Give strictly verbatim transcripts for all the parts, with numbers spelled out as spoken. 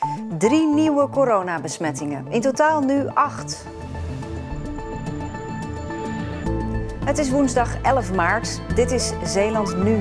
Drie nieuwe coronabesmettingen. In totaal nu acht. Het is woensdag elf maart. Dit is Zeeland Nu.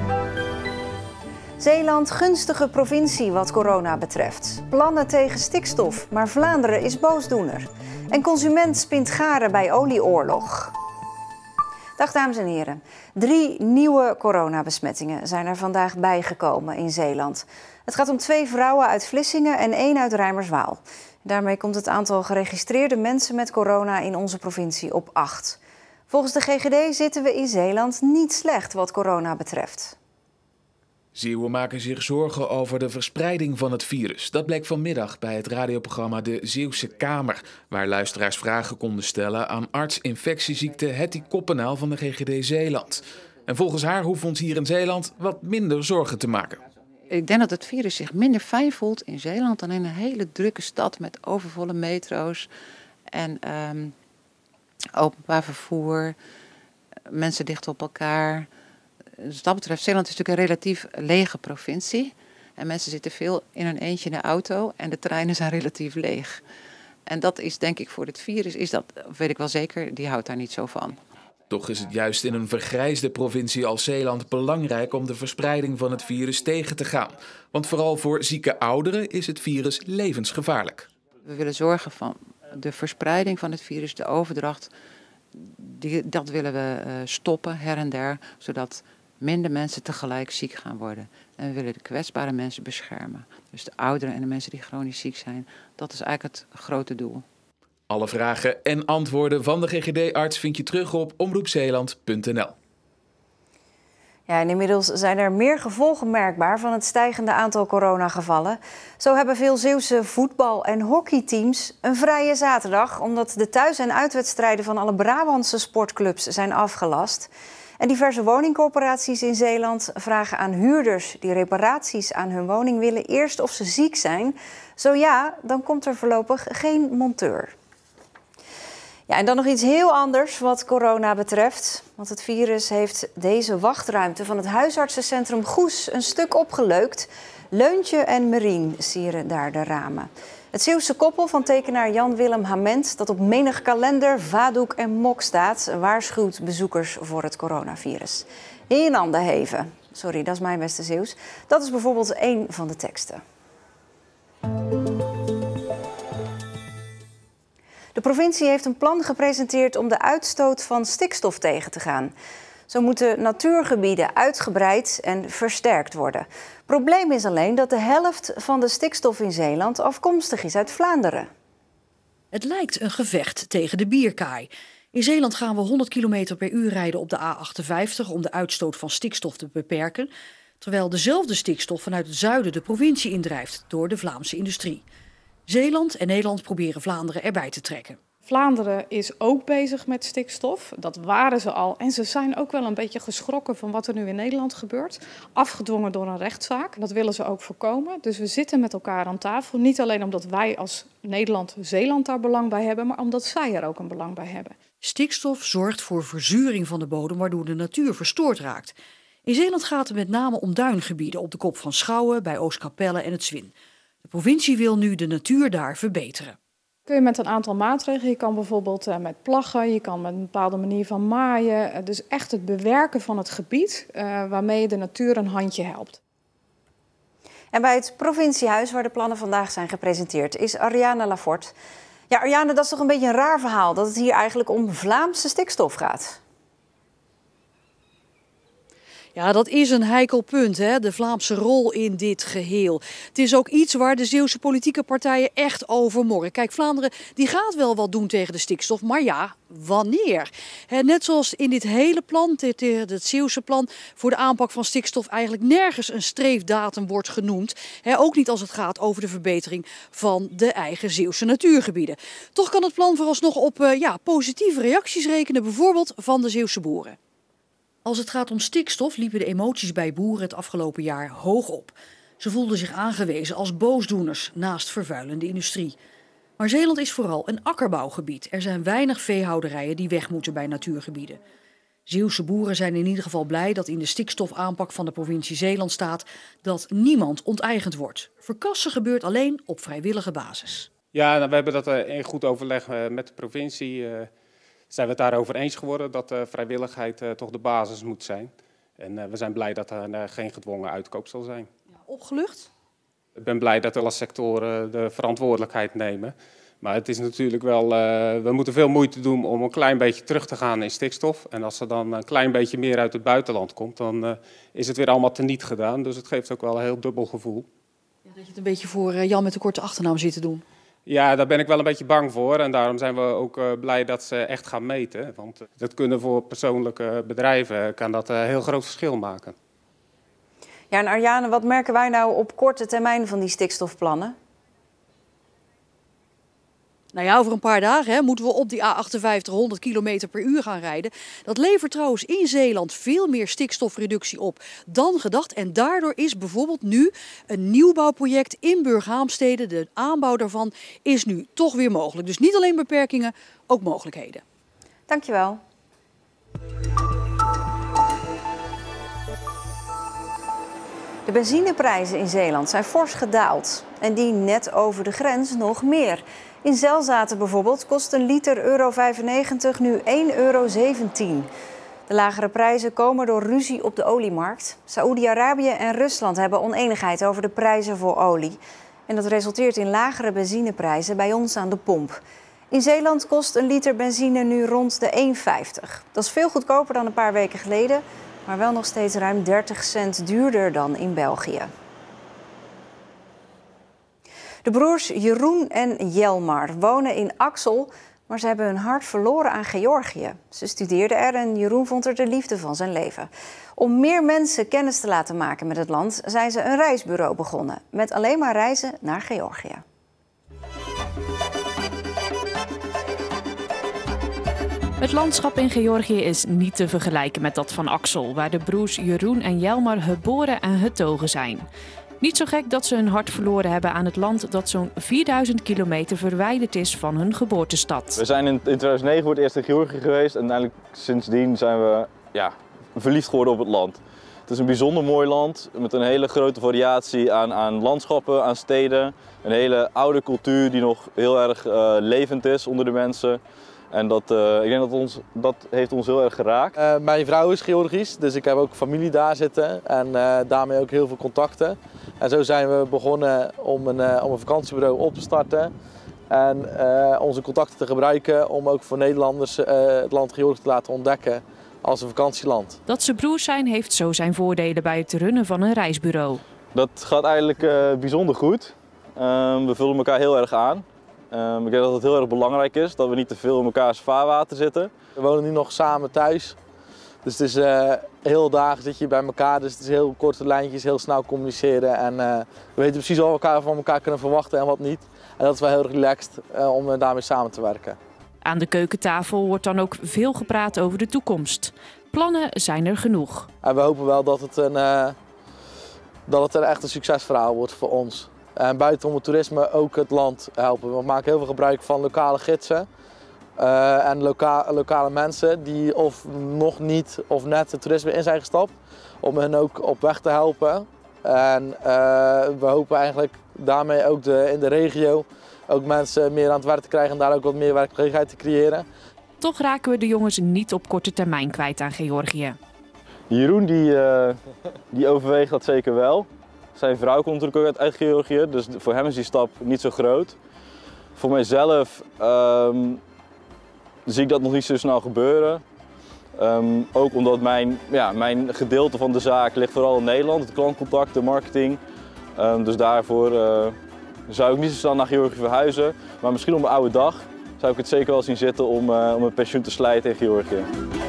Zeeland gunstige provincie wat corona betreft. Plannen tegen stikstof, maar Vlaanderen is boosdoener. En consument spint garen bij olieoorlog. Dag dames en heren. Drie nieuwe coronabesmettingen zijn er vandaag bijgekomen in Zeeland. Het gaat om twee vrouwen uit Vlissingen en één uit Reimerswaal. Daarmee komt het aantal geregistreerde mensen met corona in onze provincie op acht. Volgens de G G D zitten we in Zeeland niet slecht wat corona betreft. Zeeuwen maken zich zorgen over de verspreiding van het virus. Dat bleek vanmiddag bij het radioprogramma De Zeeuwse Kamer, waar luisteraars vragen konden stellen aan arts infectieziekte Hetty Koppenaal van de G G D Zeeland. En volgens haar hoeven we ons hier in Zeeland wat minder zorgen te maken. Ik denk dat het virus zich minder fijn voelt in Zeeland dan in een hele drukke stad met overvolle metro's en um, openbaar vervoer, mensen dicht op elkaar. Dus wat dat betreft, Zeeland is natuurlijk een relatief lege provincie. En mensen zitten veel in hun eentje in de auto en de treinen zijn relatief leeg. En dat is denk ik voor het virus, is dat, weet ik wel zeker, die houdt daar niet zo van. Toch is het juist in een vergrijsde provincie als Zeeland belangrijk om de verspreiding van het virus tegen te gaan. Want vooral voor zieke ouderen is het virus levensgevaarlijk. We willen zorgen van de verspreiding van het virus, de overdracht, die, dat willen we uh, stoppen her en der, zodat minder mensen tegelijk ziek gaan worden. En we willen de kwetsbare mensen beschermen. Dus de ouderen en de mensen die chronisch ziek zijn. Dat is eigenlijk het grote doel. Alle vragen en antwoorden van de G G D-arts vind je terug op omroep zeeland punt n l. Ja, en inmiddels zijn er meer gevolgen merkbaar van het stijgende aantal coronagevallen. Zo hebben veel Zeeuwse voetbal- en hockeyteams een vrije zaterdag, omdat de thuis- en uitwedstrijden van alle Brabantse sportclubs zijn afgelast. En diverse woningcorporaties in Zeeland vragen aan huurders die reparaties aan hun woning willen eerst of ze ziek zijn. Zo ja, dan komt er voorlopig geen monteur. Ja, en dan nog iets heel anders wat corona betreft. Want het virus heeft deze wachtruimte van het huisartsencentrum Goes een stuk opgeleukt. Leuntje en Merien sieren daar de ramen. Het Zeeuwse koppel van tekenaar Jan-Willem Hament, dat op menig kalender, vadoek en mok staat, waarschuwt bezoekers voor het coronavirus. In Anderheven, sorry, dat is mijn beste Zeeuws, dat is bijvoorbeeld één van de teksten. De provincie heeft een plan gepresenteerd om de uitstoot van stikstof tegen te gaan. Zo moeten natuurgebieden uitgebreid en versterkt worden. Probleem is alleen dat de helft van de stikstof in Zeeland afkomstig is uit Vlaanderen. Het lijkt een gevecht tegen de bierkaai. In Zeeland gaan we honderd kilometer per uur rijden op de A achtenvijftig om de uitstoot van stikstof te beperken, terwijl dezelfde stikstof vanuit het zuiden de provincie indrijft door de Vlaamse industrie. Zeeland en Nederland proberen Vlaanderen erbij te trekken. Vlaanderen is ook bezig met stikstof. Dat waren ze al. En ze zijn ook wel een beetje geschrokken van wat er nu in Nederland gebeurt. Afgedwongen door een rechtszaak. Dat willen ze ook voorkomen. Dus we zitten met elkaar aan tafel. Niet alleen omdat wij als Nederland, Zeeland daar belang bij hebben, maar omdat zij er ook een belang bij hebben. Stikstof zorgt voor verzuring van de bodem, waardoor de natuur verstoord raakt. In Zeeland gaat het met name om duingebieden op de kop van Schouwen, bij Oostkapelle en het Zwin. De provincie wil nu de natuur daar verbeteren. Kun je met een aantal maatregelen, je kan bijvoorbeeld uh, met plaggen, je kan met een bepaalde manier van maaien. Uh, dus echt het bewerken van het gebied uh, waarmee je de natuur een handje helpt. En bij het provinciehuis waar de plannen vandaag zijn gepresenteerd is Ariane Laforte. Ja, Ariane, dat is toch een beetje een raar verhaal dat het hier eigenlijk om Vlaamse stikstof gaat? Ja, dat is een heikel punt, hè? De Vlaamse rol in dit geheel. Het is ook iets waar de Zeeuwse politieke partijen echt over morren. Kijk, Vlaanderen die gaat wel wat doen tegen de stikstof, maar ja, wanneer? He, net zoals in dit hele plan, dit, het Zeeuwse plan voor de aanpak van stikstof, eigenlijk nergens een streefdatum wordt genoemd. He, ook niet als het gaat over de verbetering van de eigen Zeeuwse natuurgebieden. Toch kan het plan vooralsnog op uh, ja, positieve reacties rekenen, bijvoorbeeld van de Zeeuwse boeren. Als het gaat om stikstof liepen de emoties bij boeren het afgelopen jaar hoog op. Ze voelden zich aangewezen als boosdoeners naast vervuilende industrie. Maar Zeeland is vooral een akkerbouwgebied. Er zijn weinig veehouderijen die weg moeten bij natuurgebieden. Zeeuwse boeren zijn in ieder geval blij dat in de stikstofaanpak van de provincie Zeeland staat dat niemand onteigend wordt. Verkassen gebeurt alleen op vrijwillige basis. Ja, nou, we hebben dat uh, in goed overleg uh, met de provincie. Uh, zijn we het daarover eens geworden dat uh, vrijwilligheid uh, toch de basis moet zijn. En uh, we zijn blij dat er uh, geen gedwongen uitkoop zal zijn. Ja, opgelucht? Ik ben blij dat alle sectoren de verantwoordelijkheid nemen. Maar het is natuurlijk wel, uh, we moeten veel moeite doen om een klein beetje terug te gaan in stikstof. En als er dan een klein beetje meer uit het buitenland komt, dan uh, is het weer allemaal teniet gedaan. Dus het geeft ook wel een heel dubbel gevoel. Ja, dat je het een beetje voor uh, Jan met de korte achternaam zit te doen. Ja, daar ben ik wel een beetje bang voor. En daarom zijn we ook uh, blij dat ze echt gaan meten. Want uh, dat kunnen voor persoonlijke bedrijven kan dat een uh, heel groot verschil maken. Ja, en Arjane, wat merken wij nou op korte termijn van die stikstofplannen? Nou ja, over een paar dagen hè, moeten we op die A achtenvijftig honderd kilometer per uur gaan rijden. Dat levert trouwens in Zeeland veel meer stikstofreductie op dan gedacht. En daardoor is bijvoorbeeld nu een nieuwbouwproject in Burghaamstede. De aanbouw daarvan is nu toch weer mogelijk. Dus niet alleen beperkingen, ook mogelijkheden. Dankjewel. De benzineprijzen in Zeeland zijn fors gedaald. En die net over de grens nog meer. In Zelzaten bijvoorbeeld kost een liter euro vijfennegentig nu één euro zeventien. De lagere prijzen komen door ruzie op de oliemarkt. Saoedi-Arabië en Rusland hebben oneenigheid over de prijzen voor olie. En dat resulteert in lagere benzineprijzen bij ons aan de pomp. In Zeeland kost een liter benzine nu rond de één vijftig. Dat is veel goedkoper dan een paar weken geleden, maar wel nog steeds ruim dertig cent duurder dan in België. De broers Jeroen en Jelmar wonen in Axel, maar ze hebben hun hart verloren aan Georgië. Ze studeerden er en Jeroen vond er de liefde van zijn leven. Om meer mensen kennis te laten maken met het land zijn ze een reisbureau begonnen. Met alleen maar reizen naar Georgië. Het landschap in Georgië is niet te vergelijken met dat van Axel, waar de broers Jeroen en Jelmar geboren en getogen zijn. Niet zo gek dat ze hun hart verloren hebben aan het land dat zo'n vierduizend kilometer verwijderd is van hun geboortestad. We zijn in tweeduizend negen voor het eerst in Georgië geweest en uiteindelijk sindsdien zijn we ja, verliefd geworden op het land. Het is een bijzonder mooi land met een hele grote variatie aan, aan landschappen, aan steden. Een hele oude cultuur die nog heel erg uh, levend is onder de mensen. En dat, uh, ik denk dat ons, dat heeft ons heel erg geraakt. Uh, mijn vrouw is Georgisch, dus ik heb ook familie daar zitten en uh, daarmee ook heel veel contacten. En zo zijn we begonnen om een, uh, om een vakantiebureau op te starten. En uh, onze contacten te gebruiken om ook voor Nederlanders uh, het land Georgië te laten ontdekken als een vakantieland. Dat ze broers zijn heeft zo zijn voordelen bij het runnen van een reisbureau. Dat gaat eigenlijk uh, bijzonder goed. Uh, we vullen elkaar heel erg aan. Um, ik denk dat het heel erg belangrijk is dat we niet te veel in elkaars vaarwater zitten. We wonen nu nog samen thuis. Dus het is uh, heel dagen zit je bij elkaar. Dus het is heel korte lijntjes, heel snel communiceren. En uh, we weten precies wat we elkaar van elkaar kunnen verwachten en wat niet. En dat is wel heel relaxed uh, om daarmee samen te werken. Aan de keukentafel wordt dan ook veel gepraat over de toekomst. Plannen zijn er genoeg. En we hopen wel dat het, een, uh, dat het een echt een succesverhaal wordt voor ons. En buitenom het toerisme ook het land helpen. We maken heel veel gebruik van lokale gidsen uh, en loka lokale mensen die of nog niet of net het toerisme in zijn gestapt. Om hen ook op weg te helpen. En uh, we hopen eigenlijk daarmee ook de, in de regio ook mensen meer aan het werk te krijgen en daar ook wat meer werkgelegenheid te creëren. Toch raken we de jongens niet op korte termijn kwijt aan Georgië. Jeroen die, uh, die overweegt dat zeker wel. Zijn vrouw komt natuurlijk ook uit, uit Georgië, dus voor hem is die stap niet zo groot. Voor mijzelf um, zie ik dat nog niet zo snel gebeuren. Um, ook omdat mijn, ja, mijn gedeelte van de zaak ligt vooral in Nederland, het klantcontact, de marketing. Um, dus daarvoor uh, zou ik niet zo snel naar Georgië verhuizen. Maar misschien op een oude dag zou ik het zeker wel zien zitten om, uh, om een pensioen te slijten in Georgië.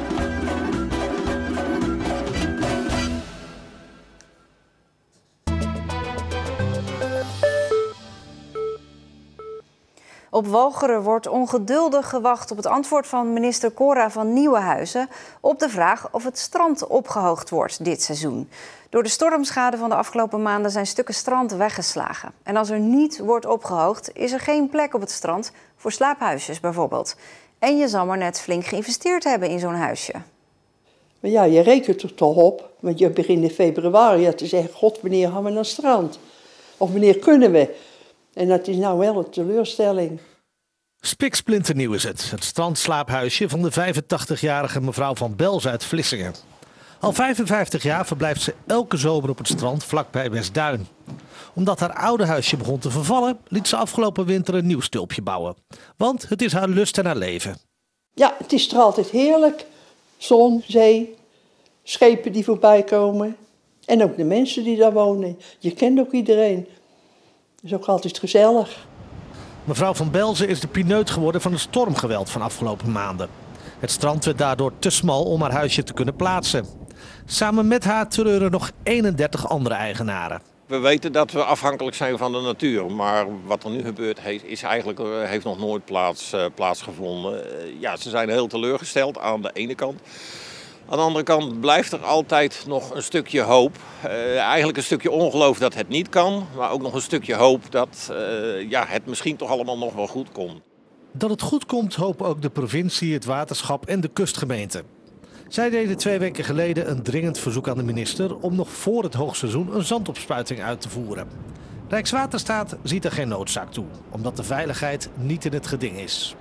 Op Walcheren wordt ongeduldig gewacht op het antwoord van minister Cora van Nieuwenhuizen op de vraag of het strand opgehoogd wordt dit seizoen. Door de stormschade van de afgelopen maanden zijn stukken strand weggeslagen. En als er niet wordt opgehoogd, is er geen plek op het strand voor slaaphuisjes bijvoorbeeld. En je zal maar net flink geïnvesteerd hebben in zo'n huisje. Maar ja, je rekent er toch op, want je begint in februari te zeggen, god, wanneer gaan we naar het strand? Of wanneer kunnen we? En dat is nou wel een teleurstelling. Spiksplinternieuw is het, het strandslaaphuisje van de vijfentachtigjarige mevrouw Van Belzen uit Vlissingen. Al vijfenvijftig jaar verblijft ze elke zomer op het strand vlakbij Westduin. Omdat haar oude huisje begon te vervallen, liet ze afgelopen winter een nieuw stulpje bouwen. Want het is haar lust en haar leven. Ja, het is er altijd heerlijk. Zon, zee, schepen die voorbij komen. En ook de mensen die daar wonen. Je kent ook iedereen. Het is ook altijd gezellig. Mevrouw Van Belzen is de pineut geworden van het stormgeweld van afgelopen maanden. Het strand werd daardoor te smal om haar huisje te kunnen plaatsen. Samen met haar treuren nog eenendertig andere eigenaren. We weten dat we afhankelijk zijn van de natuur, maar wat er nu gebeurt heeft, is eigenlijk, heeft nog nooit plaats, uh, plaatsgevonden. Uh, ja, ze zijn heel teleurgesteld aan de ene kant. Aan de andere kant blijft er altijd nog een stukje hoop. Uh, eigenlijk een stukje ongeloof dat het niet kan, maar ook nog een stukje hoop dat uh, ja, het misschien toch allemaal nog wel goed komt. Dat het goed komt hopen ook de provincie, het waterschap en de kustgemeente. Zij deden twee weken geleden een dringend verzoek aan de minister om nog voor het hoogseizoen een zandopspuiting uit te voeren. Rijkswaterstaat ziet er geen noodzaak toe, omdat de veiligheid niet in het geding is.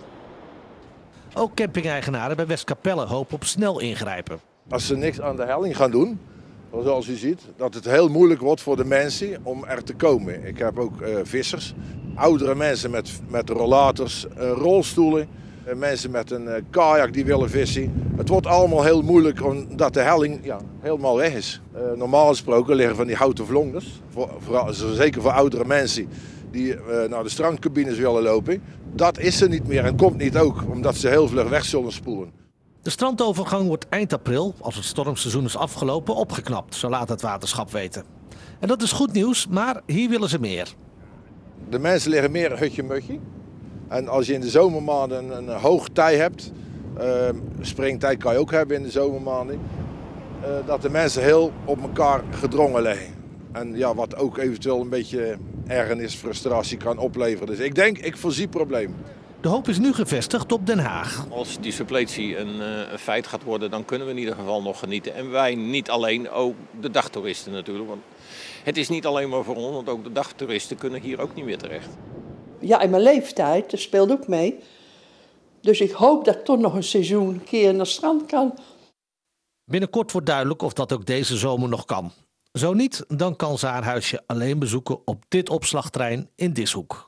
Ook camping-eigenaren bij Westkapelle hopen op snel ingrijpen. Als ze niks aan de helling gaan doen, zoals u ziet, dat het heel moeilijk wordt voor de mensen om er te komen. Ik heb ook uh, vissers, oudere mensen met, met rollators, uh, rolstoelen, uh, mensen met een uh, kajak die willen vissen. Het wordt allemaal heel moeilijk omdat de helling ja, helemaal weg is. Uh, normaal gesproken liggen van die houten vlonders, voor, voor, zeker voor oudere mensen die uh, naar de strandcabines willen lopen. Dat is er niet meer en komt niet ook, omdat ze heel vlug weg zullen spoelen. De strandovergang wordt eind april, als het stormseizoen is afgelopen, opgeknapt, zo laat het waterschap weten. En dat is goed nieuws, maar hier willen ze meer. De mensen liggen meer hutje-mutje. En als je in de zomermaanden een, een hoog tij hebt, uh, springtij kan je ook hebben in de zomermaanden, uh, dat de mensen heel op elkaar gedrongen liggen. En ja, wat ook eventueel een beetje ergernis, frustratie kan opleveren. Dus ik denk, ik voorzie problemen. De hoop is nu gevestigd op Den Haag. Als die suppletie een, uh, een feit gaat worden, dan kunnen we in ieder geval nog genieten. En wij niet alleen, ook de dagtoeristen natuurlijk. Want het is niet alleen maar voor ons, want ook de dagtoeristen kunnen hier ook niet meer terecht. Ja, in mijn leeftijd, dat speelt ook mee. Dus ik hoop dat ik toch nog een seizoen een keer naar het strand kan. Binnenkort wordt duidelijk of dat ook deze zomer nog kan. Zo niet, dan kan ze haar huisje alleen bezoeken op dit opslagterrein in Dishoek.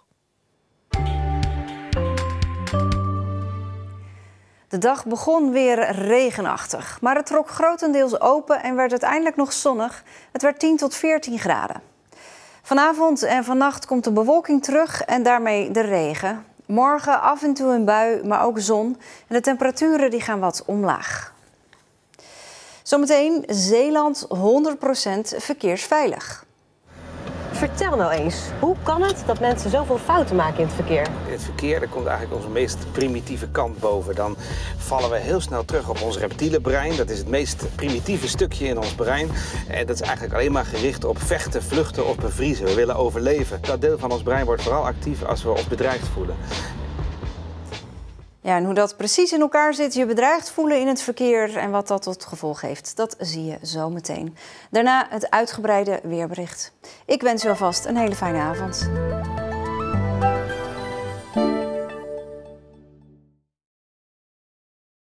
De dag begon weer regenachtig, maar het trok grotendeels open en werd uiteindelijk nog zonnig. Het werd tien tot veertien graden. Vanavond en vannacht komt de bewolking terug en daarmee de regen. Morgen af en toe een bui, maar ook zon. En de temperaturen die gaan wat omlaag. Zometeen Zeeland honderd procent verkeersveilig. Vertel nou eens, hoe kan het dat mensen zoveel fouten maken in het verkeer? In het verkeer daar komt eigenlijk onze meest primitieve kant boven. Dan vallen we heel snel terug op ons reptiele brein. Dat is het meest primitieve stukje in ons brein. En dat is eigenlijk alleen maar gericht op vechten, vluchten of bevriezen. We willen overleven. Dat deel van ons brein wordt vooral actief als we ons bedreigd voelen. Ja, en hoe dat precies in elkaar zit, je bedreigd voelen in het verkeer en wat dat tot gevolg heeft, dat zie je zo meteen. Daarna het uitgebreide weerbericht. Ik wens u alvast een hele fijne avond.